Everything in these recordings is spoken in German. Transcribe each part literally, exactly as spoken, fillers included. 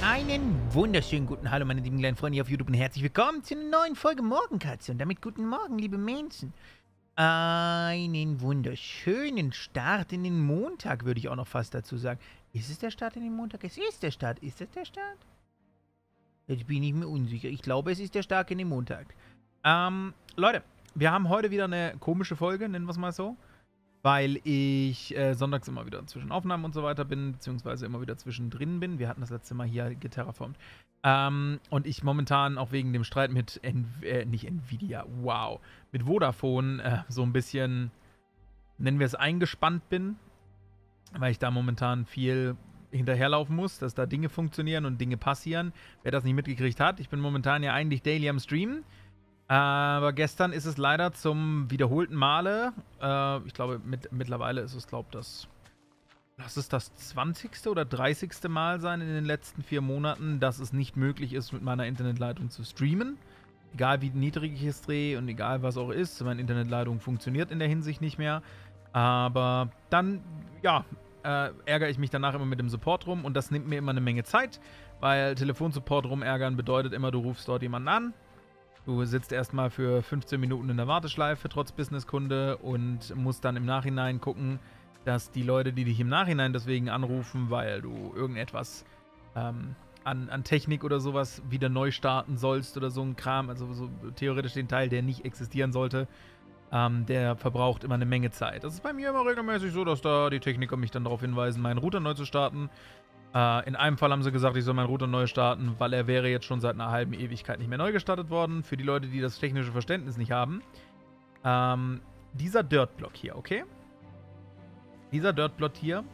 Einen wunderschönen guten Hallo, meine lieben kleinen Freunde hier auf YouTube und herzlich willkommen zu einer neuen Folge Morgenkatze und damit guten Morgen, liebe Menschen. Einen wunderschönen Start in den Montag, würde ich auch noch fast dazu sagen. Ist es der Start in den Montag? Es ist der Start. Ist es der Start? Jetzt bin ich mir unsicher. Ich glaube, es ist der Start in den Montag. Ähm, Leute, wir haben heute wieder eine komische Folge, nennen wir es mal so. Weil ich äh, sonntags immer wieder zwischen Aufnahmen und so weiter bin, beziehungsweise immer wieder zwischendrin bin. Wir hatten das letzte Mal hier geterraformt. Ähm, und ich momentan auch wegen dem Streit mit, en äh, nicht Nvidia, wow, mit Vodafone äh, so ein bisschen, nennen wir es, eingespannt bin. Weil ich da momentan viel hinterherlaufen muss, dass da Dinge funktionieren und Dinge passieren. Wer das nicht mitgekriegt hat, ich bin momentan ja eigentlich daily am Streamen. Aber gestern ist es leider zum wiederholten Male, äh, ich glaube mit, mittlerweile ist es, glaube ich, das, lass es das zwanzigste oder dreißigste Mal sein in den letzten vier Monaten, dass es nicht möglich ist, mit meiner Internetleitung zu streamen. Egal wie niedrig ich es drehe und egal was auch ist, meine Internetleitung funktioniert in der Hinsicht nicht mehr. Aber dann, ja, äh, ärgere ich mich danach immer mit dem Support rum und das nimmt mir immer eine Menge Zeit, weil Telefonsupport rumärgern bedeutet immer, du rufst dort jemanden an. Du sitzt erstmal für fünfzehn Minuten in der Warteschleife, trotz Businesskunde, und musst dann im Nachhinein gucken, dass die Leute, die dich im Nachhinein deswegen anrufen, weil du irgendetwas ähm, an, an Technik oder sowas wieder neu starten sollst oder so ein Kram, also so theoretisch den Teil, der nicht existieren sollte, ähm, der verbraucht immer eine Menge Zeit. Das ist bei mir immer regelmäßig so, dass da die Techniker mich dann darauf hinweisen, meinen Router neu zu starten. In einem Fall haben sie gesagt, ich soll meinen Router neu starten, weil er wäre jetzt schon seit einer halben Ewigkeit nicht mehr neu gestartet worden. Für die Leute, die das technische Verständnis nicht haben. Ähm, dieser Dirtblock hier, okay? Dieser Dirtblock hier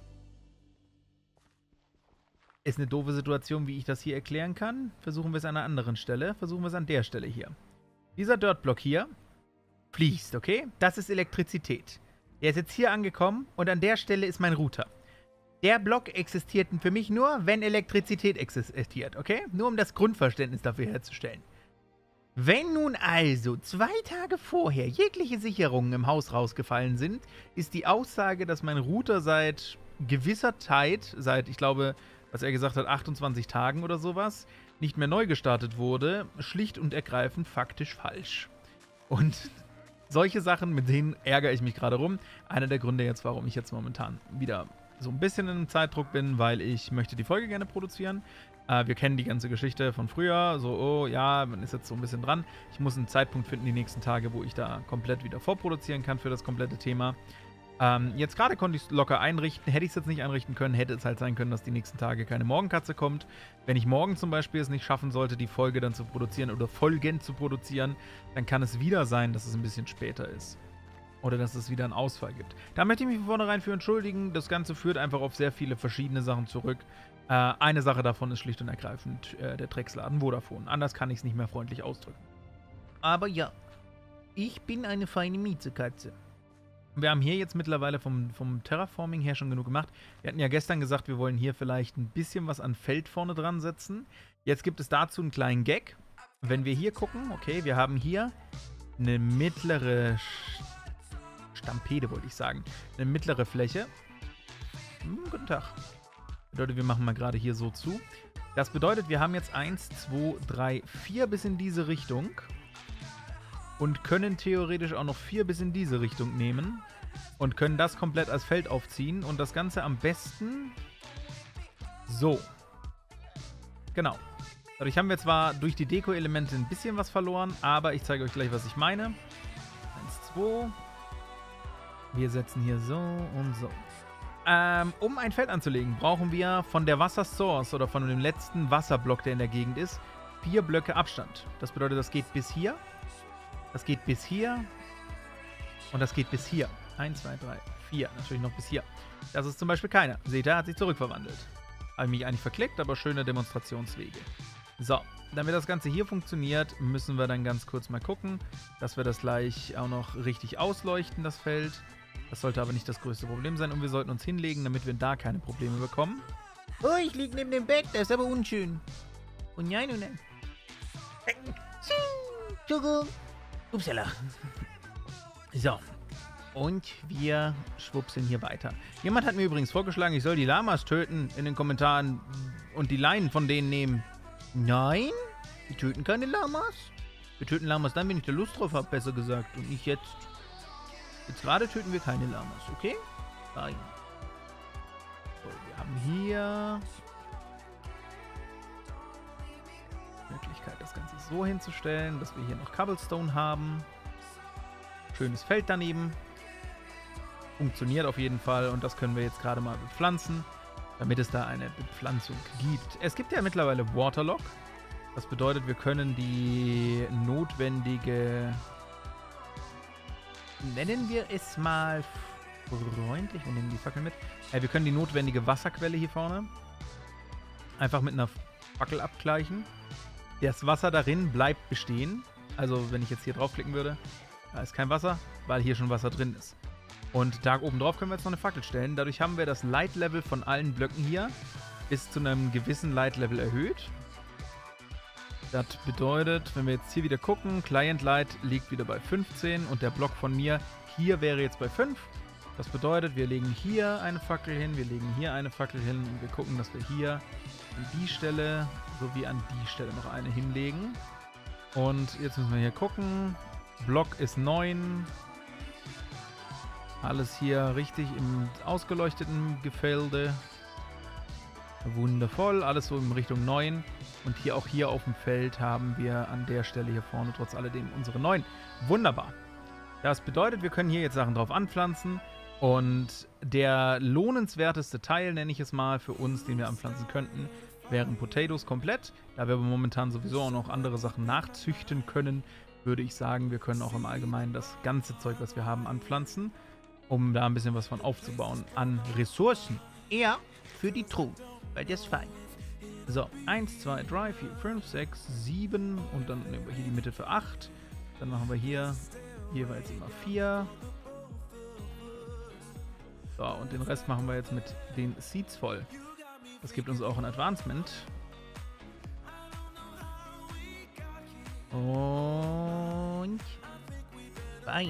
ist eine doofe Situation, wie ich das hier erklären kann. Versuchen wir es an einer anderen Stelle. Versuchen wir es an der Stelle hier. Dieser Dirtblock hier fließt, okay? Das ist Elektrizität. Der ist jetzt hier angekommen und an der Stelle ist mein Router. Der Block existiert für mich nur, wenn Elektrizität existiert, okay? Nur um das Grundverständnis dafür herzustellen. Wenn nun also zwei Tage vorher jegliche Sicherungen im Haus rausgefallen sind, ist die Aussage, dass mein Router seit gewisser Zeit, seit, ich glaube, was er gesagt hat, achtundzwanzig Tagen oder sowas, nicht mehr neu gestartet wurde, schlicht und ergreifend faktisch falsch. Und solche Sachen, mit denen ärgere ich mich gerade rum. Einer der Gründe jetzt, warum ich jetzt momentan wieder so ein bisschen in einem Zeitdruck bin, weil ich möchte die Folge gerne produzieren. Äh, wir kennen die ganze Geschichte von früher, so, oh ja, man ist jetzt so ein bisschen dran. Ich muss einen Zeitpunkt finden, die nächsten Tage, wo ich da komplett wieder vorproduzieren kann für das komplette Thema. Ähm, jetzt gerade konnte ich es locker einrichten, hätte ich es jetzt nicht einrichten können, hätte es halt sein können, dass die nächsten Tage keine Morgenkatze kommt. Wenn ich morgen zum Beispiel es nicht schaffen sollte, die Folge dann zu produzieren oder Folgen zu produzieren, dann kann es wieder sein, dass es ein bisschen später ist. Oder dass es wieder einen Ausfall gibt. Da möchte ich mich von vornherein für entschuldigen. Das Ganze führt einfach auf sehr viele verschiedene Sachen zurück. Äh, eine Sache davon ist schlicht und ergreifend äh, der Drecksladen Vodafone. Anders kann ich es nicht mehr freundlich ausdrücken. Aber ja, ich bin eine feine Miezekatze. Wir haben hier jetzt mittlerweile vom, vom Terraforming her schon genug gemacht. Wir hatten ja gestern gesagt, wir wollen hier vielleicht ein bisschen was an Feld vorne dran setzen. Jetzt gibt es dazu einen kleinen Gag. Wenn wir hier gucken, okay, wir haben hier eine mittlere Stampede, wollte ich sagen. Eine mittlere Fläche. Hm, guten Tag. Bedeutet, wir machen mal gerade hier so zu. Das bedeutet, wir haben jetzt eins, zwei, drei, vier bis in diese Richtung. Und können theoretisch auch noch vier bis in diese Richtung nehmen. Und können das komplett als Feld aufziehen. Und das Ganze am besten so. Genau. Dadurch haben wir zwar durch die Deko-Elemente ein bisschen was verloren, aber ich zeige euch gleich, was ich meine. Eins, zwei. Wir setzen hier so und so. Ähm, um ein Feld anzulegen, brauchen wir von der Wassersource oder von dem letzten Wasserblock, der in der Gegend ist, vier Blöcke Abstand. Das bedeutet, das geht bis hier, das geht bis hier und das geht bis hier. eins, zwei, drei, vier. Natürlich noch bis hier. Das ist zum Beispiel keiner. Seht ihr, hat sich zurückverwandelt. Habe ich mich eigentlich verklickt, aber schöne Demonstrationswege. So, damit das Ganze hier funktioniert, müssen wir dann ganz kurz mal gucken, dass wir das gleich auch noch richtig ausleuchten, das Feld. Das sollte aber nicht das größte Problem sein und wir sollten uns hinlegen, damit wir da keine Probleme bekommen. Oh, ich liege neben dem Bett, das ist aber unschön. Und nein, und nein. Entschuldigung. Upsala. So. Und wir schwupseln hier weiter. Jemand hat mir übrigens vorgeschlagen, ich soll die Lamas töten in den Kommentaren und die Leinen von denen nehmen. Nein, wir töten keine Lamas. Wir töten Lamas dann, wenn ich da Lust drauf habe, besser gesagt. Und nicht jetzt. Jetzt gerade töten wir keine Lamas, okay? Nein. So, wir haben hier Möglichkeit, das Ganze so hinzustellen, dass wir hier noch Cobblestone haben. Schönes Feld daneben. Funktioniert auf jeden Fall und das können wir jetzt gerade mal bepflanzen, damit es da eine Bepflanzung gibt. Es gibt ja mittlerweile Waterlock. Das bedeutet, wir können die notwendige, nennen wir es mal freundlich, wir nehmen die Fackel mit, ja, wir können die notwendige Wasserquelle hier vorne einfach mit einer Fackel abgleichen. Das Wasser darin bleibt bestehen. Also wenn ich jetzt hier draufklicken würde, da ist kein Wasser, weil hier schon Wasser drin ist. Und da oben drauf können wir jetzt noch eine Fackel stellen. Dadurch haben wir das Light-Level von allen Blöcken hier bis zu einem gewissen Light-Level erhöht. Das bedeutet, wenn wir jetzt hier wieder gucken, Client Light liegt wieder bei fünfzehn und der Block von mir hier wäre jetzt bei fünf. Das bedeutet, wir legen hier eine Fackel hin, wir legen hier eine Fackel hin und wir gucken, dass wir hier an die Stelle sowie an die Stelle noch eine hinlegen. Und jetzt müssen wir hier gucken. Block ist neun. Alles hier richtig im ausgeleuchteten Gefilde. Wundervoll. Alles so in Richtung neun. Und hier auch hier auf dem Feld haben wir an der Stelle hier vorne trotz alledem unsere neun. Wunderbar. Das bedeutet, wir können hier jetzt Sachen drauf anpflanzen. Und der lohnenswerteste Teil, nenne ich es mal, für uns, den wir anpflanzen könnten, wären Potatoes komplett. Da wir aber momentan sowieso auch noch andere Sachen nachzüchten können, würde ich sagen, wir können auch im Allgemeinen das ganze Zeug, was wir haben, anpflanzen, um da ein bisschen was von aufzubauen an Ressourcen. Eher für die Truhe, weil das ist fein. So, eins, zwei, drei, vier, fünf, sechs, sieben und dann nehmen wir hier die Mitte für acht. Dann machen wir hier jeweils immer vier. So, und den Rest machen wir jetzt mit den Seeds voll. Das gibt uns auch ein Advancement. Und fein.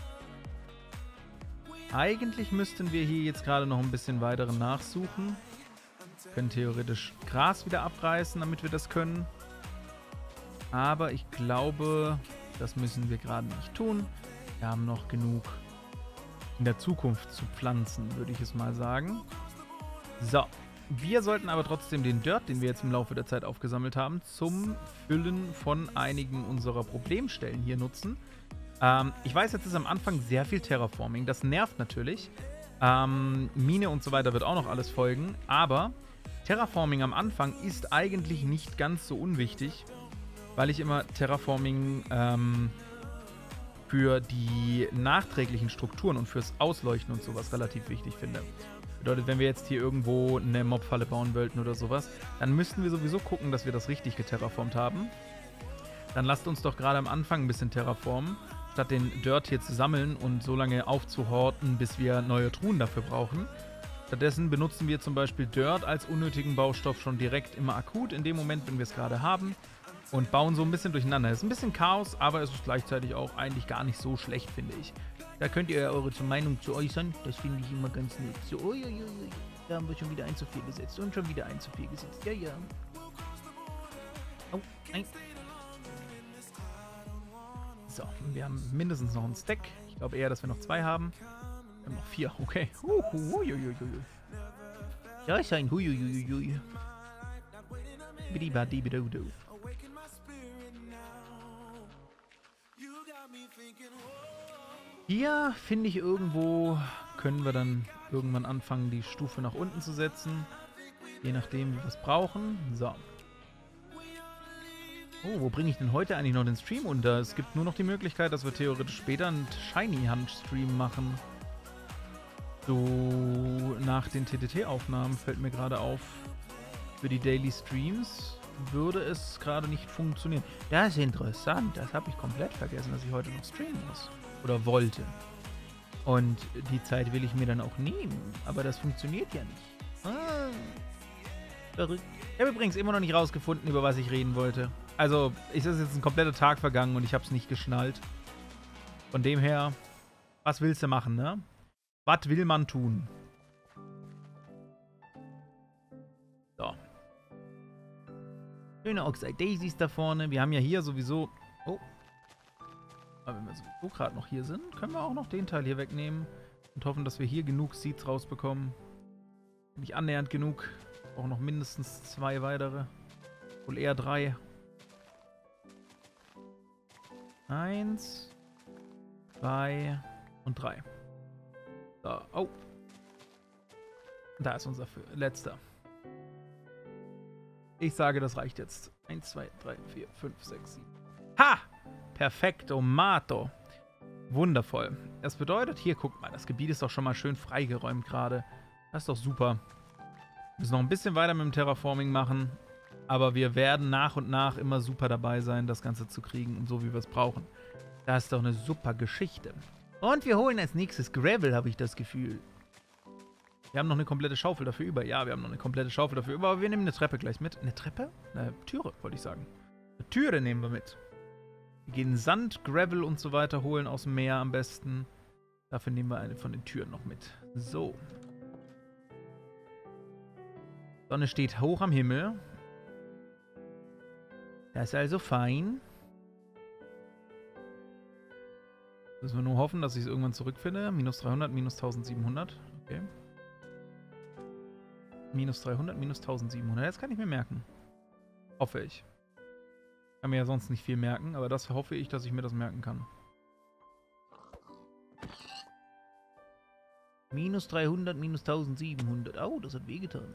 Eigentlich müssten wir hier jetzt gerade noch ein bisschen weiter nachsuchen. Wir können theoretisch Gras wieder abreißen, damit wir das können. Aber ich glaube, das müssen wir gerade nicht tun. Wir haben noch genug in der Zukunft zu pflanzen, würde ich es mal sagen. So. Wir sollten aber trotzdem den Dirt, den wir jetzt im Laufe der Zeit aufgesammelt haben, zum Füllen von einigen unserer Problemstellen hier nutzen. Ähm, ich weiß, jetzt ist am Anfang sehr viel Terraforming. Das nervt natürlich. Ähm, Mine und so weiter wird auch noch alles folgen. Aber Terraforming am Anfang ist eigentlich nicht ganz so unwichtig, weil ich immer Terraforming ähm, für die nachträglichen Strukturen und fürs Ausleuchten und sowas relativ wichtig finde. Bedeutet, wenn wir jetzt hier irgendwo eine Mobfalle bauen wollten oder sowas, dann müssten wir sowieso gucken, dass wir das richtig geterraformt haben. Dann lasst uns doch gerade am Anfang ein bisschen terraformen, statt den Dirt hier zu sammeln und so lange aufzuhorten, bis wir neue Truhen dafür brauchen. Stattdessen benutzen wir zum Beispiel Dirt als unnötigen Baustoff schon direkt immer akut, in dem Moment, wenn wir es gerade haben, und bauen so ein bisschen durcheinander. Es ist ein bisschen Chaos, aber es ist gleichzeitig auch eigentlich gar nicht so schlecht, finde ich. Da könnt ihr eure Meinung zu äußern. Das finde ich immer ganz nett. So, uiuiui, da haben wir schon wieder ein zu viel gesetzt. Und schon wieder ein zu viel gesetzt. Ja, ja. Oh, nein. So, wir haben mindestens noch einen Stack. Ich glaube eher, dass wir noch zwei haben. Wir haben noch vier, okay. Huiuiui. Da ist ein Huiuiui. Bidi-badi-bidu-du. Hier, finde ich, irgendwo können wir dann irgendwann anfangen, die Stufe nach unten zu setzen. Je nachdem, wie wir es brauchen. So. Oh, wo bringe ich denn heute eigentlich noch den Stream unter? Es gibt nur noch die Möglichkeit, dass wir theoretisch später einen Shiny-Hand-Stream machen. So, nach den T T T-Aufnahmen fällt mir gerade auf, für die Daily Streams würde es gerade nicht funktionieren. Das ist interessant. Das habe ich komplett vergessen, dass ich heute noch streamen muss. Oder wollte. Und die Zeit will ich mir dann auch nehmen. Aber das funktioniert ja nicht. Ah, verrückt. Ich habe übrigens immer noch nicht rausgefunden, über was ich reden wollte. Also, es ist jetzt ein kompletter Tag vergangen und ich habe es nicht geschnallt. Von dem her Was willst du machen, ne? Was will man tun? So. Schöne Oxide Daisies da vorne. Wir haben ja hier sowieso... Oh. Aber wenn wir sowieso gerade noch hier sind, können wir auch noch den Teil hier wegnehmen. Und hoffen, dass wir hier genug Seeds rausbekommen. Nicht annähernd genug. Auch noch mindestens zwei weitere. Wohl eher drei. Eins. Zwei. Und drei. So. Oh. Da ist unser letzter. Ich sage, das reicht jetzt. Eins, zwei, drei, vier, fünf, sechs, sieben. Ha! Perfekto, Mato. Wundervoll. Das bedeutet, hier, guck mal, das Gebiet ist doch schon mal schön freigeräumt gerade. Das ist doch super. Wir müssen noch ein bisschen weiter mit dem Terraforming machen. Aber wir werden nach und nach immer super dabei sein, das Ganze zu kriegen und so, wie wir es brauchen. Das ist doch eine super Geschichte. Und wir holen als nächstes Gravel, habe ich das Gefühl. Wir haben noch eine komplette Schaufel dafür über. Ja, wir haben noch eine komplette Schaufel dafür über, aber wir nehmen eine Treppe gleich mit. Eine Treppe? Eine Türe, wollte ich sagen. Eine Türe nehmen wir mit. Wir gehen Sand, Gravel und so weiter holen aus dem Meer am besten. Dafür nehmen wir eine von den Türen noch mit. So. Sonne steht hoch am Himmel. Das ist also fein. Müssen wir nur hoffen, dass ich es irgendwann zurückfinde. Minus dreihundert, minus eintausendsiebenhundert. Okay. Minus dreihundert, minus eintausendsiebenhundert. Das kann ich mir merken. Hoffe ich. Kann mir ja sonst nicht viel merken, aber das hoffe ich, dass ich mir das merken kann. Minus dreihundert, minus eintausendsiebenhundert. Oh, das hat wehgetan.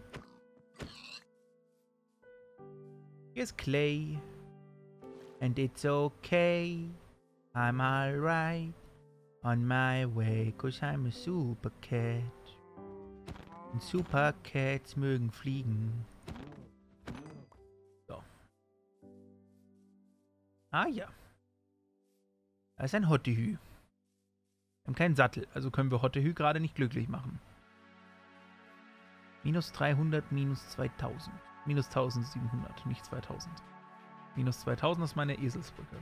Here's Clay. And it's okay. I'm alright. On my way, cause I'm a super cat. Und Super Cats mögen fliegen. So. Ah ja. Da ist ein Hottehü. Wir haben keinen Sattel, also können wir Hottehü gerade nicht glücklich machen. Minus dreihundert, minus zweitausend. Minus eintausendsiebenhundert, nicht zweitausend. Minus zweitausend ist meine Eselsbrücke.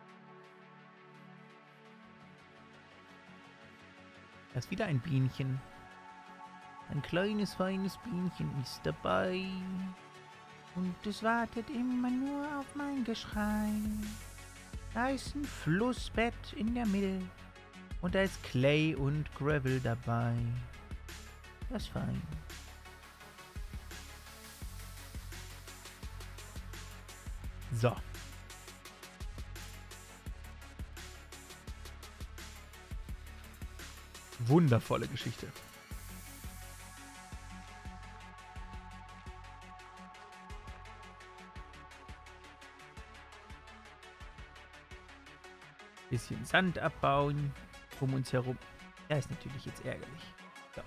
Da ist wieder ein Bienchen. Ein kleines, feines Bienchen ist dabei. Und es wartet immer nur auf mein Geschrei. Da ist ein Flussbett in der Mitte. Und da ist Clay und Gravel dabei. Das ist fein. So. Wundervolle Geschichte. Bisschen Sand abbauen um uns herum. Das ist natürlich jetzt ärgerlich. So.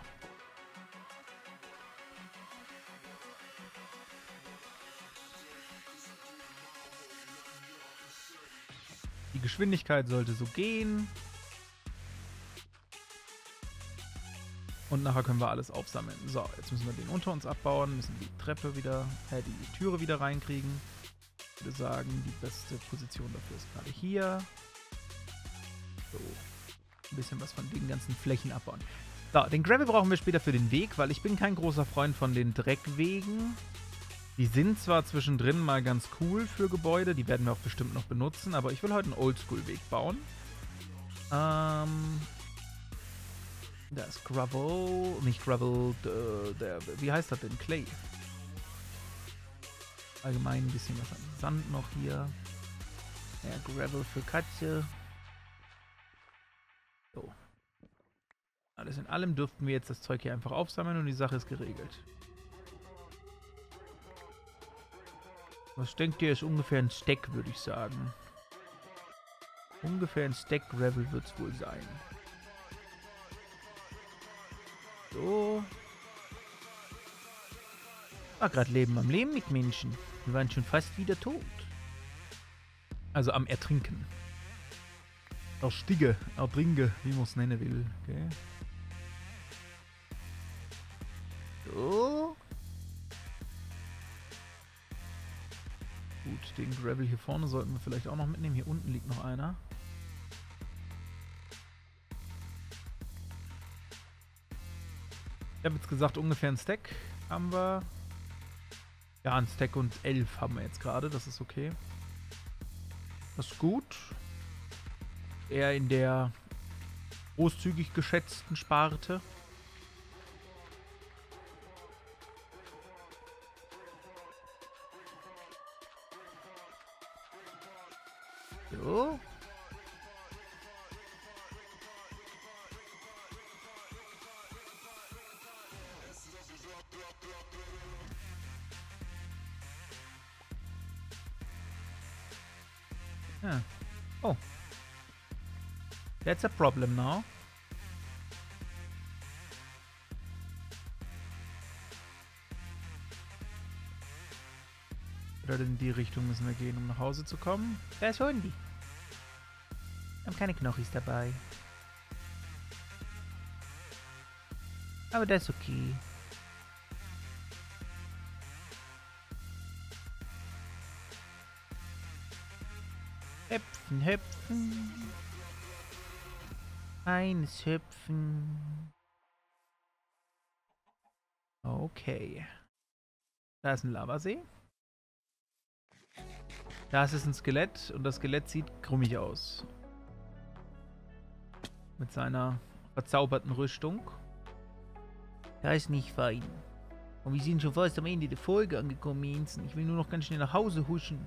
Die Geschwindigkeit sollte so gehen. Und nachher können wir alles aufsammeln. So, jetzt müssen wir den unter uns abbauen, müssen die Treppe wieder, äh, die Türe wieder reinkriegen. Ich würde sagen, die beste Position dafür ist gerade hier. So, ein bisschen was von den ganzen Flächen abbauen. So, den Gravel brauchen wir später für den Weg, weil ich bin kein großer Freund von den Dreckwegen. Die sind zwar zwischendrin mal ganz cool für Gebäude, die werden wir auch bestimmt noch benutzen, aber ich will heute einen Oldschool-Weg bauen. Ähm... Da ist Gravel, nicht Gravel, der, der, wie heißt das denn? Clay. Allgemein ein bisschen was an Sand noch hier. Ja, Gravel für Katze. So. Alles in allem dürften wir jetzt das Zeug hier einfach aufsammeln und die Sache ist geregelt. Was denkt ihr, ist ungefähr ein Stack, würde ich sagen. Ungefähr ein Stack Gravel wird es wohl sein. So. War gerade Leben am Leben mit Menschen. Wir waren schon fast wieder tot. Also am Ertrinken. Ersticke, ertrinke, wie man es nennen will. Okay. So. Gut, den Gravel hier vorne sollten wir vielleicht auch noch mitnehmen. Hier unten liegt noch einer. Ich habe jetzt gesagt, ungefähr ein Stack haben wir. Ja, ein Stack und elf haben wir jetzt gerade. Das ist okay. Das ist gut. Eher in der großzügig geschätzten Sparte. So. Ah. Oh. That's a problem now. Oder in die Richtung müssen wir gehen, um nach Hause zu kommen. Wer holen die? Wir haben keine Knochis dabei. Aber das ist okay. Hüpfen, hüpfen. Eines hüpfen. Okay. Da ist ein Lavasee. Das ist ein Skelett und das Skelett sieht krummig aus. Mit seiner verzauberten Rüstung. Das ist nicht fein. Und wir sind schon fast am Ende der Folge angekommen, Jensen. Ich will nur noch ganz schnell nach Hause huschen.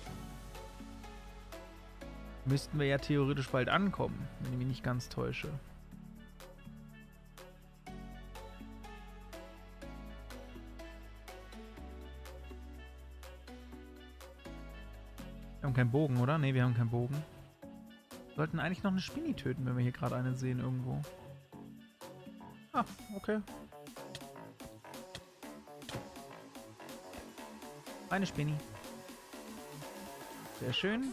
Müssten wir ja theoretisch bald ankommen, wenn ich mich nicht ganz täusche. Wir haben keinen Bogen, oder? Ne, wir haben keinen Bogen. Wir sollten eigentlich noch eine Spinni töten, wenn wir hier gerade eine sehen irgendwo. Ah, okay. Eine Spinni. Sehr schön.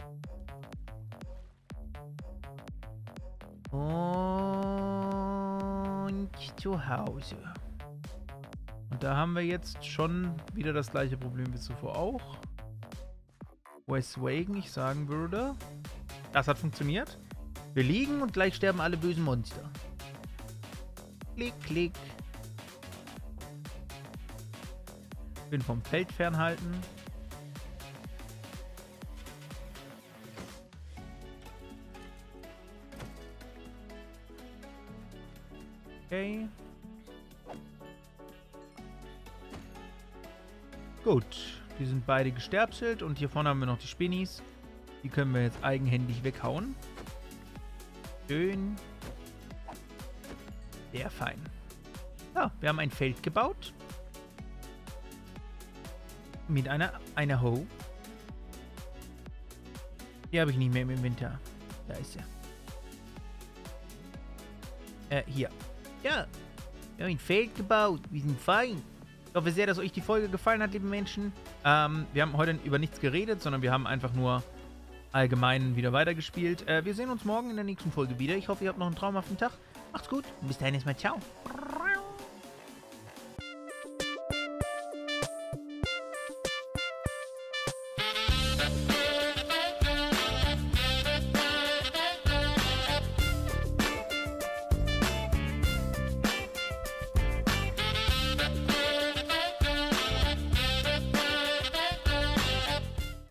Und zu Hause. Und da haben wir jetzt schon wieder das gleiche Problem wie zuvor auch. Weswegen ich sagen würde, das hat funktioniert. Wir liegen und gleich sterben alle bösen Monster. Klick, klick. Bin vom Feld fernhalten. Okay. Gut. Die sind beide gesterbselt und hier vorne haben wir noch die Spinnis. Die können wir jetzt eigenhändig weghauen. Schön. Sehr fein. Ja, wir haben ein Feld gebaut. Mit einer, einer Hoe. Die habe ich nicht mehr im Inventar. Da ist er. Äh, hier. Ja, wir haben ein Feld gebaut. Wir sind fein. Ich hoffe sehr, dass euch die Folge gefallen hat, liebe Menschen. Ähm, wir haben heute über nichts geredet, sondern wir haben einfach nur allgemein wieder weitergespielt. Äh, wir sehen uns morgen in der nächsten Folge wieder. Ich hoffe, ihr habt noch einen traumhaften Tag. Macht's gut und bis dahin erstmal ciao.